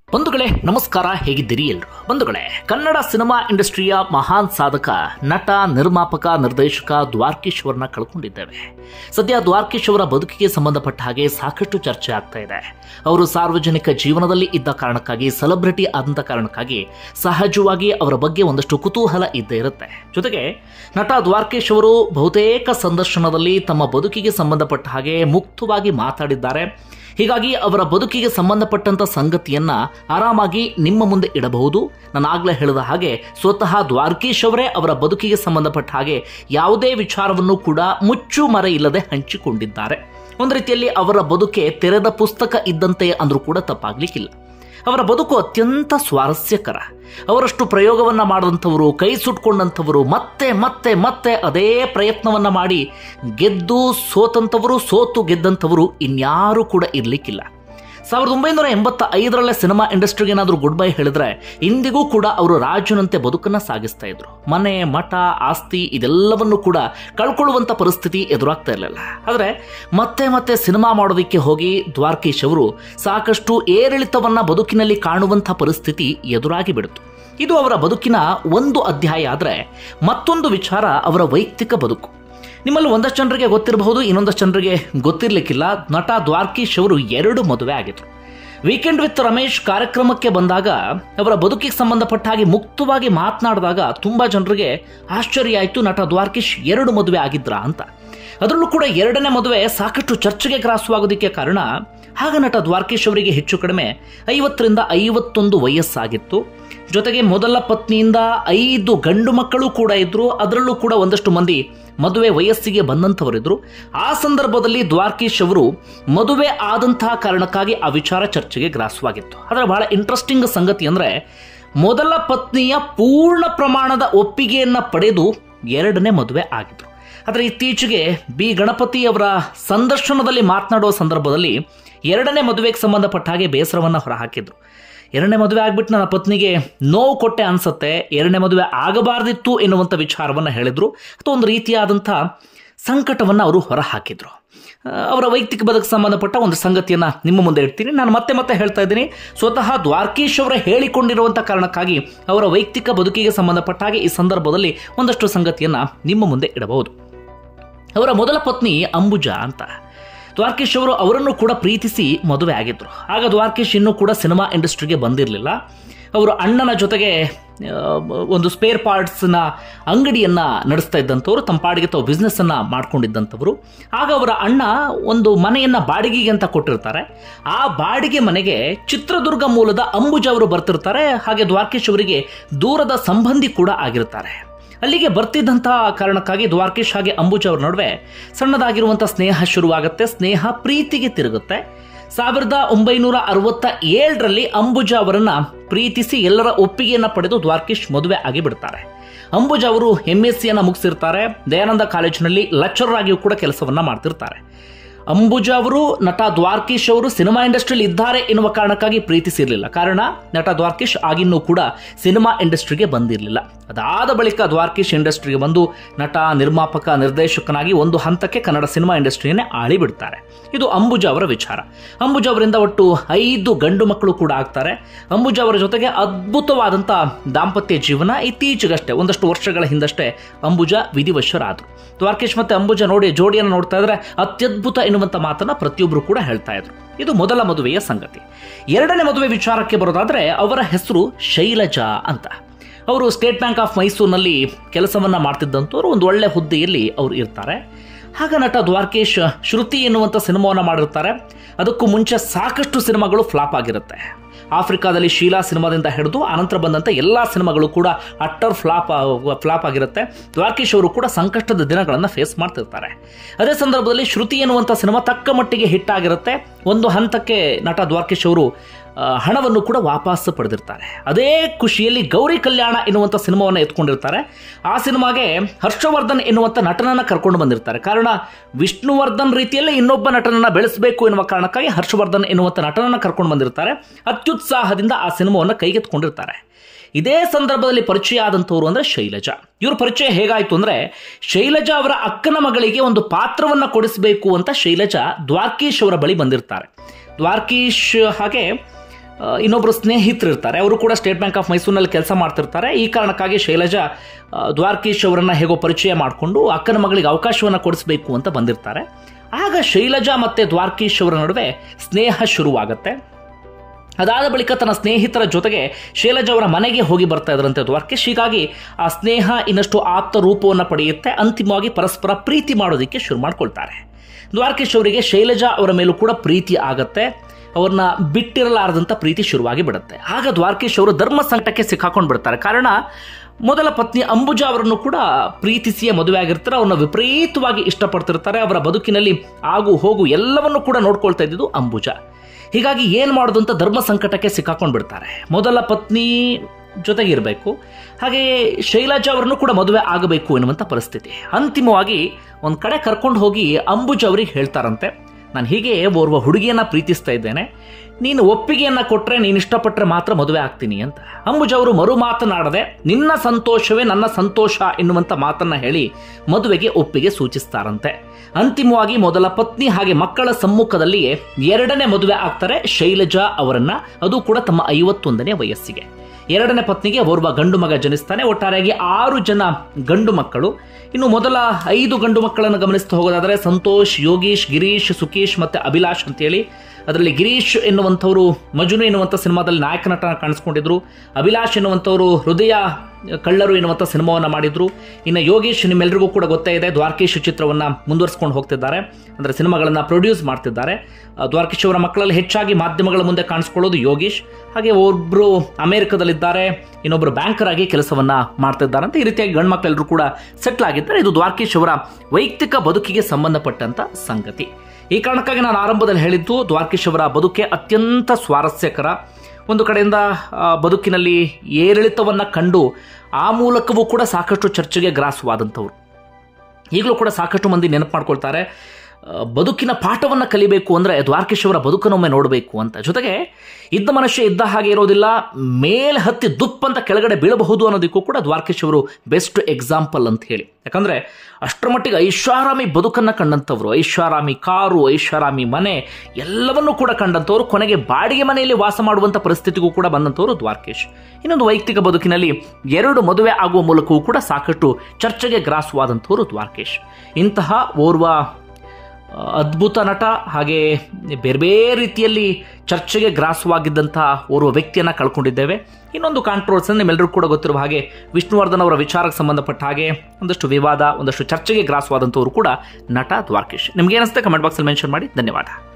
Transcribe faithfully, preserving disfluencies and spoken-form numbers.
ಬಂಧುಗಳೇ ನಮಸ್ಕಾರ, ಹೇಗಿದ್ದೀರಿ ಎಲ್ಲರೂ? ಬಂಧುಗಳೇ, ಕನ್ನಡ ಸಿನಿಮಾ ಇಂಡಸ್ಟ್ರಿಯ ಮಹಾನ್ ಸಾಧಕ, ನಟ, ನಿರ್ಮಾಪಕ, ನಿರ್ದೇಶಕ ದ್ವಾರಕೀಶ್ ಅವರನ್ನ ಕಳ್ಕೊಂಡಿದ್ದೇವೆ. ಸದ್ಯ ದ್ವಾರಕೀಶ್ ಅವರ ಬದುಕಿಗೆ ಸಂಬಂಧಪಟ್ಟ ಹಾಗೆ ಸಾಕಷ್ಟು ಚರ್ಚೆ ಆಗ್ತಾ ಇದೆ. ಅವರು ಸಾರ್ವಜನಿಕ ಜೀವನದಲ್ಲಿ ಇದ್ದ ಕಾರಣಕ್ಕಾಗಿ, ಸೆಲೆಬ್ರಿಟಿ ಆದಂಥ ಕಾರಣಕ್ಕಾಗಿ ಸಹಜವಾಗಿ ಅವರ ಬಗ್ಗೆ ಒಂದಷ್ಟು ಕುತೂಹಲ ಇದ್ದೇ ಇರುತ್ತೆ. ಜೊತೆಗೆ ನಟ ದ್ವಾರಕೀಶ್ ಅವರು ಬಹುತೇಕ ಸಂದರ್ಶನದಲ್ಲಿ ತಮ್ಮ ಬದುಕಿಗೆ ಸಂಬಂಧಪಟ್ಟ ಹಾಗೆ ಮುಕ್ತವಾಗಿ ಮಾತಾಡಿದ್ದಾರೆ. ಹೀಗಾಗಿ ಅವರ ಬದುಕಿಗೆ ಸಂಬಂಧಪಟ್ಟಂತ ಸಂಗತಿಯನ್ನ ಆರಾಮಾಗಿ ನಿಮ್ಮ ಮುಂದೆ ಇಡಬಹುದು. ನಾನು ಆಗ್ಲೇ ಹೇಳಿದ ಹಾಗೆ ಸ್ವತಃ ದ್ವಾರಕೀಶ್ ಅವರೇ ಅವರ ಬದುಕಿಗೆ ಸಂಬಂಧಪಟ್ಟ ಹಾಗೆ ಯಾವುದೇ ವಿಚಾರವನ್ನು ಕೂಡ ಮುಚ್ಚು ಮರೆ ಇಲ್ಲದೆ ಹಂಚಿಕೊಂಡಿದ್ದಾರೆ. ಒಂದು ರೀತಿಯಲ್ಲಿ ಅವರ ಬದುಕೆ ತೆರೆದ ಪುಸ್ತಕ ಇದ್ದಂತೆ ಅಂದ್ರೂ ಕೂಡ ತಪ್ಪಾಗ್ಲಿಕ್ಕಿಲ್ಲ. ಅವರ ಬದುಕು ಅತ್ಯಂತ ಸ್ವಾರಸ್ಯಕರ. ಅವರಷ್ಟು ಪ್ರಯೋಗವನ್ನ ಮಾಡಿದಂಥವರು, ಕೈ ಸುಟ್ಕೊಂಡಂಥವರು, ಮತ್ತೆ ಮತ್ತೆ ಮತ್ತೆ ಅದೇ ಪ್ರಯತ್ನವನ್ನ ಮಾಡಿ ಗೆದ್ದು ಸೋತಂಥವರು, ಸೋತು ಗೆದ್ದಂಥವರು ಇನ್ಯಾರೂ ಕೂಡ ಇರಲಿಕ್ಕಿಲ್ಲ. ಸಾವಿರದ ಒಂಬೈನೂರ ಎಂಬತ್ತ ಐದರಲ್ಲೇ ಸಿನಿಮಾ ಇಂಡಸ್ಟ್ರಿಗೆ ಏನಾದರೂ ಗುಡ್ ಬೈ ಹೇಳಿದ್ರೆ ಇಂದಿಗೂ ಕೂಡ ಅವರು ರಾಜನಂತೆ ಬದುಕನ್ನ ಸಾಗಿಸ್ತಾ ಇದ್ರು. ಮನೆ, ಮಠ, ಆಸ್ತಿ ಇದೆಲ್ಲವನ್ನು ಕೂಡ ಕಳ್ಕೊಳ್ಳುವಂಥ ಪರಿಸ್ಥಿತಿ ಎದುರಾಗ್ತಾ ಇರಲಿಲ್ಲ. ಆದರೆ ಮತ್ತೆ ಮತ್ತೆ ಸಿನಿಮಾ ಮಾಡೋದಕ್ಕೆ ಹೋಗಿ ದ್ವಾರಕೀಶ್ ಅವರು ಸಾಕಷ್ಟು ಏರಿಳಿತವನ್ನ ಬದುಕಿನಲ್ಲಿ ಕಾಣುವಂಥ ಪರಿಸ್ಥಿತಿ ಎದುರಾಗಿ ಬಿಡ್ತು. ಇದು ಅವರ ಬದುಕಿನ ಒಂದು ಅಧ್ಯಾಯ. ಆದರೆ ಮತ್ತೊಂದು ವಿಚಾರ ಅವರ ವೈಯಕ್ತಿಕ ಬದುಕು. ನಿಮ್ಮಲ್ಲಿ ಒಂದಷ್ಟು ಜನರಿಗೆ ಗೊತ್ತಿರಬಹುದು, ಇನ್ನೊಂದಷ್ಟು ಜನರಿಗೆ ಗೊತ್ತಿರಲಿಕ್ಕಿಲ್ಲ. ನಟ ದ್ವಾರಕೀಶ್ ಅವರು ಎರಡು ಮದುವೆ ಆಗಿದ್ರು. ವೀಕೆಂಡ್ ವಿತ್ ರಮೇಶ್ ಕಾರ್ಯಕ್ರಮಕ್ಕೆ ಬಂದಾಗ ಅವರ ಬದುಕಿಗೆ ಸಂಬಂಧಪಟ್ಟ ಹಾಗೆ ಮುಕ್ತವಾಗಿ ಮಾತನಾಡಿದಾಗ ತುಂಬಾ ಜನರಿಗೆ ಆಶ್ಚರ್ಯ ಆಯಿತು, ನಟ ದ್ವಾರಕೀಶ್ ಎರಡು ಮದುವೆ ಆಗಿದ್ರ ಅಂತ. ಅದರಲ್ಲೂ ಕೂಡ ಎರಡನೇ ಮದುವೆ ಸಾಕಷ್ಟು ಚರ್ಚೆಗೆ ಗ್ರಾಸವಾಗೋದಕ್ಕೆ ಕಾರಣ, ಆಗ ನಟ ದ್ವಾರಕೀಶ್ ಅವರಿಗೆ ಹೆಚ್ಚು ಕಡಿಮೆ ಐವತ್ತರಿಂದ ಐವತ್ತೊಂದು ವಯಸ್ಸಾಗಿತ್ತು. ಜೊತೆಗೆ ಮೊದಲ ಪತ್ನಿಯಿಂದ ಐದು ಗಂಡು ಮಕ್ಕಳು ಕೂಡ ಇದ್ರು. ಅದರಲ್ಲೂ ಕೂಡ ಒಂದಷ್ಟು ಮಂದಿ ಮದುವೆ ವಯಸ್ಸಿಗೆ ಬಂದಂಥವರಿದ್ರು. ಆ ಸಂದರ್ಭದಲ್ಲಿ ದ್ವಾರಕೀಶ್ ಅವರು ಮದುವೆ ಆದಂತಹ ಕಾರಣಕ್ಕಾಗಿ ಆ ವಿಚಾರ ಚರ್ಚೆಗೆ ಗ್ರಾಸವಾಗಿತ್ತು. ಆದರೆ ಬಹಳ ಇಂಟ್ರೆಸ್ಟಿಂಗ್ ಸಂಗತಿ ಅಂದರೆ, ಮೊದಲ ಪತ್ನಿಯ ಪೂರ್ಣ ಪ್ರಮಾಣದ ಒಪ್ಪಿಗೆಯನ್ನ ಪಡೆದು ಎರಡನೇ ಮದುವೆ ಆಗಿದ್ರು. ಆದರೆ ಇತ್ತೀಚೆಗೆ ಬಿ ಗಣಪತಿ ಅವರ ಸಂದರ್ಶನದಲ್ಲಿ ಮಾತನಾಡುವ ಸಂದರ್ಭದಲ್ಲಿ ಎರಡನೇ ಮದುವೆಗೆ ಸಂಬಂಧಪಟ್ಟ ಹಾಗೆ ಬೇಸರವನ್ನು ಹೊರಹಾಕಿದ್ರು. ಎರಡನೇ ಮದುವೆ ಆಗ್ಬಿಟ್ಟು ನನ್ನ ಪತ್ನಿಗೆ ನೋವು ಕೊಟ್ಟೆ ಅನ್ಸುತ್ತೆ, ಎರಡನೇ ಮದುವೆ ಆಗಬಾರ್ದಿತ್ತು ಎನ್ನುವಂಥ ವಿಚಾರವನ್ನು ಹೇಳಿದ್ರು. ಅಥವಾ ಒಂದು ರೀತಿಯಾದಂಥ ಸಂಕಟವನ್ನು ಅವರು ಹೊರಹಾಕಿದ್ರು. ಅವರ ವೈಯಕ್ತಿಕ ಬದುಕಿಗೆ ಸಂಬಂಧಪಟ್ಟ ಒಂದು ಸಂಗತಿಯನ್ನ ನಿಮ್ಮ ಮುಂದೆ ಇಡ್ತೀನಿ. ನಾನು ಮತ್ತೆ ಮತ್ತೆ ಹೇಳ್ತಾ ಇದ್ದೀನಿ, ಸ್ವತಃ ದ್ವಾರಕೀಶ್ ಅವರ ಹೇಳಿಕೊಂಡಿರುವಂಥ ಕಾರಣಕ್ಕಾಗಿ ಅವರ ವೈಯಕ್ತಿಕ ಬದುಕಿಗೆ ಸಂಬಂಧಪಟ್ಟ ಹಾಗೆ ಈ ಸಂದರ್ಭದಲ್ಲಿ ಒಂದಷ್ಟು ಸಂಗತಿಯನ್ನ ನಿಮ್ಮ ಮುಂದೆ ಇಡಬಹುದು. ಅವರ ಮೊದಲ ಪತ್ನಿ ಅಂಬುಜಾ ಅಂತ. ದ್ವಾರಕೀಶ್ ಅವರು ಅವರನ್ನು ಕೂಡ ಪ್ರೀತಿಸಿ ಮದುವೆ ಆಗಿದ್ರು. ಆಗ ದ್ವಾರಕೀಶ್ ಇನ್ನೂ ಕೂಡ ಸಿನಿಮಾ ಇಂಡಸ್ಟ್ರಿಗೆ ಬಂದಿರಲಿಲ್ಲ. ಅವರು ಅಣ್ಣನ ಜೊತೆಗೆ ಒಂದು ಸ್ಪೇರ್ ಪಾರ್ಟ್ಸ್ನ ಅಂಗಡಿಯನ್ನ ನಡೆಸ್ತಾ ಇದ್ದಂಥವ್ರು, ತಮ್ಮ ಪಾಡಿಗೆ ತಾವು ಬಿಸ್ನೆಸ್ ಅನ್ನ ಮಾಡ್ಕೊಂಡಿದ್ದಂಥವ್ರು. ಆಗ ಅವರ ಅಣ್ಣ ಒಂದು ಮನೆಯನ್ನ ಬಾಡಿಗೆಗೆ ಅಂತ ಕೊಟ್ಟಿರ್ತಾರೆ. ಆ ಬಾಡಿಗೆ ಮನೆಗೆ ಚಿತ್ರದುರ್ಗ ಮೂಲದ ಅಂಬುಜಾ ಅವರು ಬರ್ತಿರ್ತಾರೆ. ಹಾಗೆ ದ್ವಾರಕೀಶ್ ಅವರಿಗೆ ದೂರದ ಸಂಬಂಧಿ ಕೂಡ ಆಗಿರ್ತಾರೆ. ಅಲ್ಲಿಗೆ ಬರ್ತಿದ್ದಂತಹ ಕಾರಣಕ್ಕಾಗಿ ದ್ವಾರಕೀಶ್ ಹಾಗೆ ಅಂಬುಜಾ ಅವರ ನಡುವೆ ಸಣ್ಣದಾಗಿರುವಂಥ ಸ್ನೇಹ ಶುರುವಾಗುತ್ತೆ. ಸ್ನೇಹ ಪ್ರೀತಿಗೆ ತಿರುಗುತ್ತೆ. ಸಾವಿರದ ಒಂಬೈನೂರ ಅರವತ್ತ ಏಳರಲ್ಲಿ ಅಂಬುಜಾ ಅವರನ್ನ ಪ್ರೀತಿಸಿ ಎಲ್ಲರ ಒಪ್ಪಿಗೆಯನ್ನ ಪಡೆದು ದ್ವಾರಕೀಶ್ ಮದುವೆ ಆಗಿ ಬಿಡ್ತಾರೆ. ಅಂಬುಜಾ ಅವರು ಎಂ ಎಸ್ ಸಿಯನ್ನ ಮುಗಿಸಿರ್ತಾರೆ. ದಯಾನಂದ ಕಾಲೇಜಿನಲ್ಲಿ ಲೆಕ್ಚರರ್ ಆಗಿಯೂ ಕೂಡ ಕೆಲಸವನ್ನ ಮಾಡ್ತಿರ್ತಾರೆ. ಅಂಬುಜಾ ಅವರು ನಟ ದ್ವಾರಕೀಶ್ ಅವರು ಸಿನಿಮಾ ಇಂಡಸ್ಟ್ರಿಯಲ್ಲಿ ಇದ್ದಾರೆ ಎನ್ನುವ ಕಾರಣಕ್ಕಾಗಿ ಪ್ರೀತಿಸಿರಲಿಲ್ಲ. ಕಾರಣ, ನಟ ದ್ವಾರಕೀಶ್ ಆಗಿನ್ನೂ ಕೂಡ ಸಿನಿಮಾ ಇಂಡಸ್ಟ್ರಿಗೆ ಬಂದಿರಲಿಲ್ಲ. ಅದಾದ ಬಳಿಕ ದ್ವಾರಕೀಶ್ ಇಂಡಸ್ಟ್ರಿಗೆ ಬಂದು ನಟ, ನಿರ್ಮಾಪಕ, ನಿರ್ದೇಶಕನಾಗಿ ಒಂದು ಹಂತಕ್ಕೆ ಕನ್ನಡ ಸಿನಿಮಾ ಇಂಡಸ್ಟ್ರಿಯನ್ನೇ ಆಳಿ ಬಿಡ್ತಾರೆ. ಇದು ಅಂಬುಜಾ ಅವರ ವಿಚಾರ. ಅಂಬುಜಾ ಅವರಿಂದ ಒಟ್ಟು ಐದು ಗಂಡು ಮಕ್ಕಳು ಕೂಡ ಆಗ್ತಾರೆ. ಅಂಬುಜಾ ಅವರ ಜೊತೆಗೆ ಅದ್ಭುತವಾದಂಥ ದಾಂಪತ್ಯ ಜೀವನ. ಇತ್ತೀಚೆಗಷ್ಟೇ ಒಂದಷ್ಟು ವರ್ಷಗಳ ಹಿಂದಷ್ಟೇ ಅಂಬುಜಾ ವಿಧಿವಶರಾದರು. ದ್ವಾರಕೀಶ್ ಮತ್ತೆ ಅಂಬುಜಾ ನೋಡಿ ಜೋಡಿಯನ್ನು ನೋಡ್ತಾ ಇದ್ರೆ ಅತ್ಯದ್ಭುತ ಎನ್ನುವಂಥ ಮಾತನ್ನ ಪ್ರತಿಯೊಬ್ಬರು ಕೂಡ ಹೇಳ್ತಾ ಇದ್ರು. ಇದು ಮೊದಲ ಮದುವೆಯ ಸಂಗತಿ. ಎರಡನೇ ಮದುವೆ ವಿಚಾರಕ್ಕೆ ಬರೋದಾದ್ರೆ, ಅವರ ಹೆಸರು ಶೈಲಜಾ ಅಂತ. ಅವರು ಸ್ಟೇಟ್ ಬ್ಯಾಂಕ್ ಆಫ್ ಮೈಸೂರಿನಲ್ಲಿ ಕೆಲಸವನ್ನ ಮಾಡ್ತಿದ್ದಂಥವ್ರು. ಒಂದು ಒಳ್ಳೆ ಹುದ್ದೆಯಲ್ಲಿ ಅವರು ಇರ್ತಾರೆ. ಆಗ ನಟ ದ್ವಾರಕೀಶ್ ಶ್ರುತಿ ಎನ್ನುವಂಥ ಸಿನಿಮಾವನ್ನು ಮಾಡಿರ್ತಾರೆ. ಅದಕ್ಕೂ ಮುಂಚೆ ಸಾಕಷ್ಟು ಸಿನಿಮಾಗಳು ಫ್ಲಾಪ್ ಆಗಿರುತ್ತೆ. ಆಫ್ರಿಕಾದಲ್ಲಿ ಶೀಲಾ ಸಿನಿಮಾದಿಂದ ಹಿಡಿದು ಅನಂತರ ಬಂದಂಥ ಎಲ್ಲ ಸಿನಿಮಾಗಳು ಕೂಡ ಅಟ್ಟರ್ ಫ್ಲಾಪ್ ಫ್ಲಾಪ್ ಆಗಿರುತ್ತೆ. ದ್ವಾರಕೀಶ್ ಅವರು ಕೂಡ ಸಂಕಷ್ಟದ ದಿನಗಳನ್ನು ಫೇಸ್ ಮಾಡ್ತಿರ್ತಾರೆ. ಅದೇ ಸಂದರ್ಭದಲ್ಲಿ ಶ್ರುತಿ ಎನ್ನುವಂಥ ಸಿನಿಮಾ ತಕ್ಕ ಮಟ್ಟಿಗೆ ಹಿಟ್ ಆಗಿರುತ್ತೆ. ಒಂದು ಹಂತಕ್ಕೆ ನಟ ದ್ವಾರಕೀಶ್ ಅವರು ಹಣವನ್ನು ಕೂಡ ವಾಪಸ್ ಪಡೆದಿರ್ತಾರೆ. ಅದೇ ಖುಷಿಯಲ್ಲಿ ಗೌರಿ ಕಲ್ಯಾಣ ಎನ್ನುವಂಥ ಸಿನಿಮಾವನ್ನು ಎತ್ಕೊಂಡಿರ್ತಾರೆ. ಆ ಸಿನಿಮಾಗೆ ಹರ್ಷವರ್ಧನ್ ಎನ್ನುವಂಥ ನಟನನ್ನು ಕರ್ಕೊಂಡು ಬಂದಿರ್ತಾರೆ. ಕಾರಣ, ವಿಷ್ಣುವರ್ಧನ್ ರೀತಿಯಲ್ಲೇ ಇನ್ನೊಬ್ಬ ನಟನನ್ನು ಬೆಳೆಸಬೇಕು ಎನ್ನುವ ಕಾರಣಕ್ಕಾಗಿ ಹರ್ಷವರ್ಧನ್ ಎನ್ನುವಂಥ ನಟನನ್ನು ಕರ್ಕೊಂಡು ಬಂದಿರ್ತಾರೆ. ಅತ್ಯುತ್ಸಾಹದಿಂದ ಆ ಸಿನಿಮಾವನ್ನು ಕೈಗೆತ್ಕೊಂಡಿರ್ತಾರೆ. ಇದೇ ಸಂದರ್ಭದಲ್ಲಿ ಪರಿಚಯ ಆದಂಥವ್ರು ಅಂದರೆ ಶೈಲಜಾ. ಇವ್ರ ಪರಿಚಯ ಹೇಗಾಯಿತು ಅಂದರೆ, ಶೈಲಜಾ ಅವರ ಅಕ್ಕನ ಮಗಳಿಗೆ ಒಂದು ಪಾತ್ರವನ್ನು ಕೊಡಿಸಬೇಕು ಅಂತ ಶೈಲಜಾ ದ್ವಾರಕೀಶ್ ಅವರ ಬಳಿ ಬಂದಿರ್ತಾರೆ. ದ್ವಾರಕೀಶ್ ಹಾಗೆ ಇನ್ನೊಬ್ಬರು ಸ್ನೇಹಿತರು ಇರ್ತಾರೆ, ಅವರು ಕೂಡ ಸ್ಟೇಟ್ ಬ್ಯಾಂಕ್ ಆಫ್ ಮೈಸೂರಿನಲ್ಲಿ ಕೆಲಸ ಮಾಡ್ತಿರ್ತಾರೆ. ಈ ಕಾರಣಕ್ಕಾಗಿ ಶೈಲಜಾ ದ್ವಾರಕೀಶ್ ಅವರನ್ನು ಹೇಗೋ ಪರಿಚಯ ಮಾಡಿಕೊಂಡು ಅಕ್ಕನ ಮಗಳಿಗೆ ಅವಕಾಶವನ್ನು ಕೊಡಿಸಬೇಕು ಅಂತ ಬಂದಿರ್ತಾರೆ. ಆಗ ಶೈಲಜಾ ಮತ್ತು ದ್ವಾರಕೀಶ್ ಅವರ ನಡುವೆ ಸ್ನೇಹ ಶುರುವಾಗುತ್ತೆ. ಅದಾದ ಬಳಿಕ ತನ್ನ ಸ್ನೇಹಿತರ ಜೊತೆಗೆ ಶೈಲಜಾ ಅವರ ಮನೆಗೆ ಹೋಗಿ ಬರ್ತಾ ಇದ್ರಂತೆ ದ್ವಾರಕೀಶ್. ಹೀಗಾಗಿ ಆ ಸ್ನೇಹ ಇನ್ನಷ್ಟು ಆಪ್ತ ರೂಪವನ್ನು ಪಡೆಯುತ್ತೆ. ಅಂತಿಮವಾಗಿ ಪರಸ್ಪರ ಪ್ರೀತಿ ಮಾಡೋದಕ್ಕೆ ಶುರು ಮಾಡ್ಕೊಳ್ತಾರೆ. ದ್ವಾರಕೀಶ್ ಅವರಿಗೆ ಶೈಲಜಾ ಅವರ ಮೇಲೂ ಕೂಡ ಪ್ರೀತಿ ಆಗತ್ತೆ. ಅವ್ರನ್ನ ಬಿಟ್ಟಿರಲಾರದಂಥ ಪ್ರೀತಿ ಶುರುವಾಗಿ ಬಿಡುತ್ತೆ. ಆಗ ದ್ವಾರಕೀಶ್ ಅವರು ಧರ್ಮ ಸಂಕಟಕ್ಕೆ ಸಿಕ್ಕಾಕೊಂಡು ಬಿಡ್ತಾರೆ. ಕಾರಣ ಮೊದಲ ಪತ್ನಿ ಅಂಬುಜಾ ಅವರನ್ನು ಕೂಡ ಪ್ರೀತಿಸಿಯೇ ಮದುವೆ ಆಗಿರ್ತಾರೆ. ಅವ್ರನ್ನ ವಿಪರೀತವಾಗಿ ಇಷ್ಟಪಡ್ತಿರ್ತಾರೆ. ಅವರ ಬದುಕಿನಲ್ಲಿ ಆಗು ಹೋಗು ಎಲ್ಲವನ್ನೂ ಕೂಡ ನೋಡ್ಕೊಳ್ತಾ ಇದ್ದಿದ್ದು ಅಂಬುಜಾ. ಹೀಗಾಗಿ ಏನು ಮಾಡೋದು ಅಂತ ಧರ್ಮ ಸಂಕಟಕ್ಕೆ ಸಿಕ್ಕಾಕೊಂಡು ಬಿಡ್ತಾರೆ. ಮೊದಲ ಪತ್ನಿ ಜೊತೆಗಿರಬೇಕು, ಹಾಗೆಯೇ ಶೈಲಜಾ ಅವರನ್ನು ಕೂಡ ಮದುವೆ ಆಗಬೇಕು ಎನ್ನುವಂಥ ಪರಿಸ್ಥಿತಿ. ಅಂತಿಮವಾಗಿ ಒಂದು ಕಡೆ ಕರ್ಕೊಂಡು ಹೋಗಿ ಅಂಬುಜಾ ಅವರಿಗೆ ಹೇಳ್ತಾರಂತೆ, ನಾನು ಹೀಗೆ ಓರ್ವ ಹುಡುಗಿಯನ್ನು ಪ್ರೀತಿಸ್ತಾ ಇದ್ದೇನೆ, ನೀನು ಒಪ್ಪಿಗೆಯನ್ನು ಕೊಟ್ಟರೆ, ನೀನು ಇಷ್ಟಪಟ್ಟರೆ ಮಾತ್ರ ಮದುವೆ ಆಗ್ತೀನಿ ಅಂತ. ಅಂಬುಜಾ ಅವರು ಮರು ಮಾತನಾಡದೆ ನಿನ್ನ ಸಂತೋಷವೇ ನನ್ನ ಸಂತೋಷ ಎನ್ನುವಂಥ ಮಾತನ್ನು ಹೇಳಿ ಮದುವೆಗೆ ಒಪ್ಪಿಗೆ ಸೂಚಿಸ್ತಾರಂತೆ. ಅಂತಿಮವಾಗಿ ಮೊದಲ ಪತ್ನಿ ಹಾಗೆ ಮಕ್ಕಳ ಸಮ್ಮುಖದಲ್ಲಿಯೇ ಎರಡನೇ ಮದುವೆ ಆಗ್ತಾರೆ ಶೈಲಜಾ ಅವರನ್ನ, ಅದು ಕೂಡ ತಮ್ಮ ಐವತ್ತೊಂದನೇ ವಯಸ್ಸಿಗೆ. ಎರಡನೇ ಪತ್ನಿಗೆ ಓರ್ವ ಗಂಡು ಮಗ ಜನಿಸ್ತಾನೆ. ಒಟ್ಟಾರೆಯಾಗಿ ಆರು ಜನ ಗಂಡು ಮಕ್ಕಳು. ಇನ್ನು ಮೊದಲ ಐದು ಗಂಡು ಮಕ್ಕಳನ್ನು ಗಮನಿಸ್ತಾ ಹೋಗೋದಾದರೆ ಸಂತೋಷ್, ಯೋಗೀಶ್, ಗಿರೀಶ್, ಸುಕೇಶ್ ಮತ್ತು ಅಭಿಲಾಷ್ ಅಂತೇಳಿ. ಅದರಲ್ಲಿ ಗಿರೀಶ್ ಎನ್ನುವಂಥವರು ಮಜುನು ಎನ್ನುವಂಥ ಸಿನಿಮಾದಲ್ಲಿ ನಾಯಕ ನಟ ಕಾಣಿಸ್ಕೊಂಡಿದ್ರು. ಅಭಿಲಾಷ್ ಎನ್ನುವಂಥವರು ಹೃದಯ ಕಳ್ಳರು ಎನ್ನುವಂಥ ಸಿನಿಮಾವನ್ನು ಮಾಡಿದ್ರು. ಇನ್ನು ಯೋಗೀಶ್ ನಿಮ್ಮೆಲ್ಲರಿಗೂ ಕೂಡ ಗೊತ್ತೇ ಇದೆ, ದ್ವಾರಕೀಶ್ ಚಿತ್ರವನ್ನು ಮುಂದುವರಿಸ್ಕೊಂಡು ಹೋಗ್ತಿದ್ದಾರೆ, ಅಂದರೆ ಸಿನಿಮಾಗಳನ್ನು ಪ್ರೊಡ್ಯೂಸ್ ಮಾಡ್ತಿದ್ದಾರೆ. ದ್ವಾರಕೀಶ್ ಅವರ ಮಕ್ಕಳಲ್ಲಿ ಹೆಚ್ಚಾಗಿ ಮಾಧ್ಯಮಗಳ ಮುಂದೆ ಕಾಣಿಸ್ಕೊಳ್ಳೋದು ಯೋಗೀಶ್. ಹಾಗೆ ಒಬ್ಬರು ಅಮೆರಿಕದಲ್ಲಿದ್ದಾರೆ, ಇನ್ನೊಬ್ಬರು ಬ್ಯಾಂಕರ್ ಆಗಿ ಕೆಲಸವನ್ನ ಮಾಡ್ತಿದ್ದಾರೆ ಅಂತ. ಈ ರೀತಿಯಾಗಿ ಗಂಡು ಮಕ್ಕಳೆಲ್ಲರೂ ಕೂಡ ಸೆಟ್ಲ್ ಆಗಿದ್ದಾರೆ. ಇದು ದ್ವಾರಕೀಶ್ ಅವರ ವೈಯಕ್ತಿಕ ಬದುಕಿಗೆ ಸಂಬಂಧಪಟ್ಟಂತ ಸಂಗತಿ. ಈ ಕಾರಣಕ್ಕಾಗಿ ನಾನು ಆರಂಭದಲ್ಲಿ ಹೇಳಿದ್ದು ದ್ವಾರಕೀಶ್ ಅವರ ಬದುಕೆ ಅತ್ಯಂತ ಸ್ವಾರಸ್ಯಕರ. ಒಂದು ಕಡೆಯಿಂದ ಬದುಕಿನಲ್ಲಿ ಏರಿಳಿತವನ್ನು ಕಂಡು ಆ ಮೂಲಕವೂ ಕೂಡ ಸಾಕಷ್ಟು ಚರ್ಚೆಗೆ ಗ್ರಾಸವಾದಂಥವ್ರು. ಈಗಲೂ ಕೂಡ ಸಾಕಷ್ಟು ಮಂದಿ ನೆನಪು ಮಾಡ್ಕೊಳ್ತಾರೆ, ಬದುಕಿನ ಪಾಠವನ್ನು ಕಲಿಬೇಕು ಅಂದರೆ ದ್ವಾರಕೀಶ್ ಅವರ ಬದುಕನ್ನೊಮ್ಮೆ ನೋಡಬೇಕು ಅಂತ. ಜೊತೆಗೆ ಇದ್ದ ಮನುಷ್ಯ ಇದ್ದ ಹಾಗೆ ಇರೋದಿಲ್ಲ, ಮೇಲೆ ಹತ್ತಿ ದುಪ್ಪಂತ ಕೆಳಗಡೆ ಬೀಳಬಹುದು ಅನ್ನೋದಕ್ಕೂ ಕೂಡ ದ್ವಾರಕೀಶ್ ಅವರು ಬೆಸ್ಟ್ ಎಕ್ಸಾಂಪಲ್ ಅಂತ ಹೇಳಿ. ಯಾಕಂದರೆ ಅಷ್ಟರ ಮಟ್ಟಿಗೆ ಐಷಾರಾಮಿ ಬದುಕನ್ನು ಕಂಡಂಥವ್ರು, ಐಷಾರಾಮಿ ಕಾರು, ಐಷಾರಾಮಿ ಮನೆ ಎಲ್ಲವನ್ನೂ ಕೂಡ ಕಂಡಂಥವ್ರು. ಕೊನೆಗೆ ಬಾಡಿಗೆ ಮನೆಯಲ್ಲಿ ವಾಸ ಮಾಡುವಂಥ ಪರಿಸ್ಥಿತಿಗೂ ಕೂಡ ಬಂದಂಥವ್ರು ದ್ವಾರಕೀಶ್. ಇನ್ನೊಂದು ವೈಯಕ್ತಿಕ ಬದುಕಿನಲ್ಲಿ ಎರಡು ಮದುವೆ ಆಗುವ ಮೂಲಕವೂ ಕೂಡ ಸಾಕಷ್ಟು ಚರ್ಚೆಗೆ ಗ್ರಾಸವಾದಂಥವ್ರು ದ್ವಾರಕೀಶ್. ಇಂತಹ ಓರ್ವ ಅದ್ಭುತ ನಟ, ಹಾಗೆ ಬೇರೆ ಬೇರೆ ರೀತಿಯಲ್ಲಿ ಚರ್ಚೆಗೆ ಗ್ರಾಸವಾಗಿದ್ದಂತಹ ಓರ್ವ ವ್ಯಕ್ತಿಯನ್ನು ಕಳ್ಕೊಂಡಿದ್ದೇವೆ. ಇನ್ನೊಂದು ಕಾಂಟ್ರವರ್ಸಿ ನಿಮ್ಮೆಲ್ಲರಿಗೂ ಕೂಡ ಗೊತ್ತಿರುವ ಹಾಗೆ ವಿಷ್ಣುವರ್ಧನ್ ಅವರ ವಿಚಾರಕ್ಕೆ ಸಂಬಂಧಪಟ್ಟ ಹಾಗೆ ಒಂದಷ್ಟು ವಿವಾದ, ಒಂದಷ್ಟು ಚರ್ಚೆಗೆ ಗ್ರಾಸವಾದಂಥವ್ರು ಕೂಡ ನಟ ದ್ವಾರಕೀಶ್. ನಿಮ್ಗೆ ಏನಿಸುತ್ತೆ ಕಮೆಂಟ್ ಬಾಕ್ಸಲ್ಲಿ ಮೆನ್ಷನ್ ಮಾಡಿ. ಧನ್ಯವಾದ.